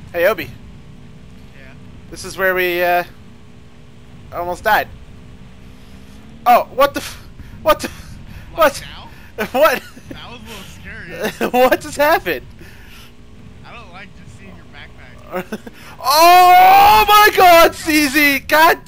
Hey, Obi. Yeah. This is where we, almost died. Oh, what the what the what? Now? What? That was a little scary. What just happened? I don't like just seeing your backpack. Oh my god, CZ! God